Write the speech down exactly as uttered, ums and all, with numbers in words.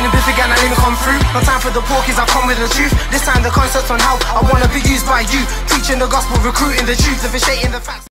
feeling big again, I didn't come through. No time for the porkies, I come with the truth. This time the concept's on how I wanna be used by you. Teaching the gospel, recruiting the truth, devastating the facts.